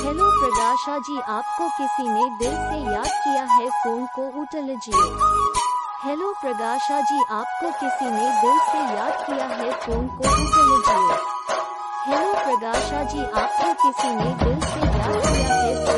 Hello प्रगाशा जी, आपको किसी ने दिल से याद किया है, फोन को उठा लीजिए। हेलो प्रगाशा जी, आपको किसी ने दिल से याद किया है, फोन को उठा लीजिए। हेलो प्रगाशा जी, आपको किसी ने दिल से याद किया है।